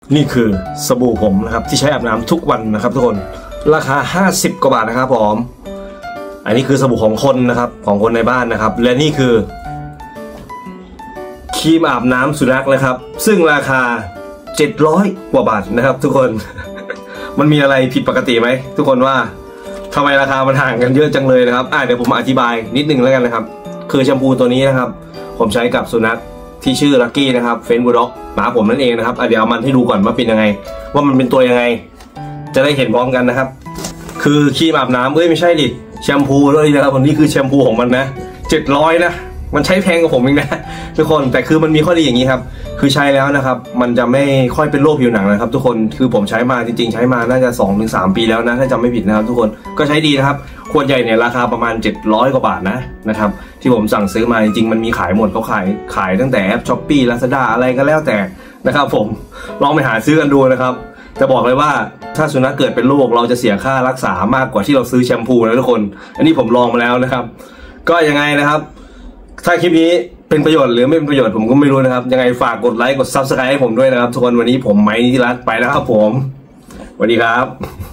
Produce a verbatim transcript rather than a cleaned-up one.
นี่คือสบู่ผมนะครับที่ใช้อาบน้ำทุกวันนะครับทุกคนราคาห้าสิบกว่าบาทนะครับผมอันนี้คือสบู่ของคนนะครับของคนในบ้านนะครับและนี่คือครีมอาบน้ำสุนัขนะครับซึ่งราคาเจ็ดร้อยกว่าบาทนะครับทุกคน มันมีอะไรผิดปกติไหมทุกคนว่าทำไมราคามันห่างกันเยอะจังเลยนะครับอ่ะเดี๋ยวผมอธิบายนิดนึงแล้วกันนะครับคือแชมพูตัวนี้นะครับผมใช้กับสุนัขที่ชื่อลักกี้นะครับเฟนบูลด็อกหมาผมนั่นเองนะครับเดี๋ยวเอามันให้ดูก่อนว่าเป็นยังไงว่ามันเป็นตัวยังไงจะได้เห็นพร้อมกันนะครับคือครีมอาบน้ำเอ้ยไม่ใช่ดิแชมพูด้วยนะครับคนนี้คือแชมพูของมันนะเจ็ดร้อยนะมันใช้แพงกว่าผมเองนะทุกคนแต่คือมันมีข้อดีอย่างนี้ครับคือใช้แล้วนะครับมันจะไม่ค่อยเป็นโรคผิวหนังนะครับทุกคนคือผมใช้มาจริงๆใช้มาน่าจะ สองถึงสาม ปีแล้วนะถ้าจำไม่ผิดนะครับทุกคนก็ใช้ดีนะครับขวดใหญ่เนี่ยราคาประมาณเจ็ดร้อยกว่าบาทนะนะครับที่ผมสั่งซื้อมาจริงๆมันมีขายหมดเขาขายขายตั้งแต่แอป Shopee Lazada อะไรก็แล้วแต่นะครับผมลองไปหาซื้อกันดูนะครับจะบอกเลยว่าถ้าสุนัขเกิดเป็นโรคเราจะเสียค่ารักษามากกว่าที่เราซื้อแชมพูนะทุกคนอันนี้ผมลองมาแล้วนะครับก็ยังไงนะครับถ้าคลิปนี้เป็นประโยชน์หรือไม่เป็นประโยชน์ผมก็ไม่รู้นะครับยังไงฝากกดไลค์กด ซับสไครบ์ ให้ผมด้วยนะครับทุกคนวันนี้ผมไมค์นิติรัตน์ไปแล้วครับผมสวัสดีครับ